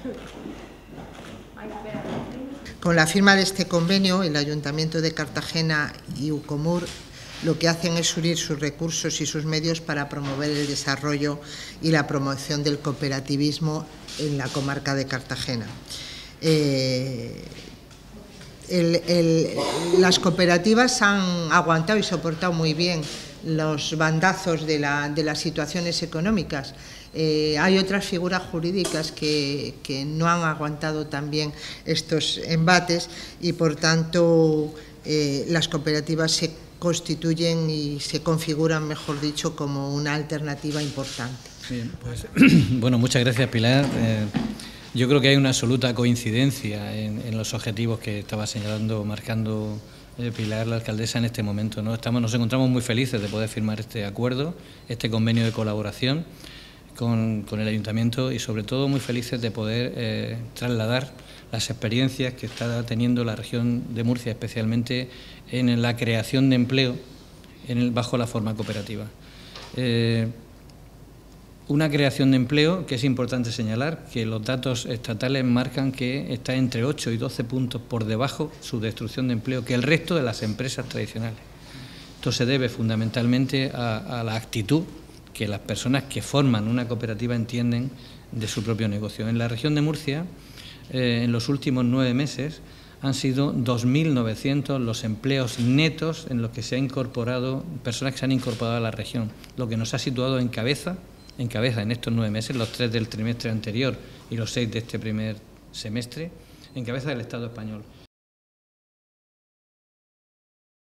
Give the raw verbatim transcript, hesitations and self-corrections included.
Con la firma de este convenio, el Ayuntamiento de Cartagena y Ucomur lo que hacen es unir sus recursos y sus medios para promover el desarrollo y la promoción del cooperativismo en la comarca de Cartagena. Eh, el, el, las cooperativas han aguantado y soportado muy bien los bandazos de, la, de las situaciones económicas. Eh, hay otras figuras jurídicas que, que no han aguantado también estos embates y, por tanto, eh, las cooperativas se constituyen y se configuran, mejor dicho, como una alternativa importante. Bien, pues, bueno, muchas gracias, Pilar. Eh, yo creo que hay una absoluta coincidencia en, en los objetivos que estaba señalando, marcando eh, Pilar, la alcaldesa, en este momento, ¿no? Estamos, nos encontramos muy felices de poder firmar este acuerdo, este convenio de colaboración con, con el Ayuntamiento, y sobre todo muy felices de poder eh, trasladar las experiencias que está teniendo la región de Murcia, especialmente en la creación de empleo en el, bajo la forma cooperativa. Eh, una creación de empleo que es importante señalar que los datos estatales marcan que está entre ocho y doce puntos por debajo su destrucción de empleo que el resto de las empresas tradicionales. Esto se debe fundamentalmente a, a la actitud que las personas que forman una cooperativa entienden de su propio negocio. En la región de Murcia, eh, en los últimos nueve meses, han sido dos mil novecientos los empleos netos en los que se ha incorporado, personas que se han incorporado a la región, lo que nos ha situado en cabeza, en cabeza en estos nueve meses, los tres del trimestre anterior y los seis de este primer semestre, en cabeza del Estado español.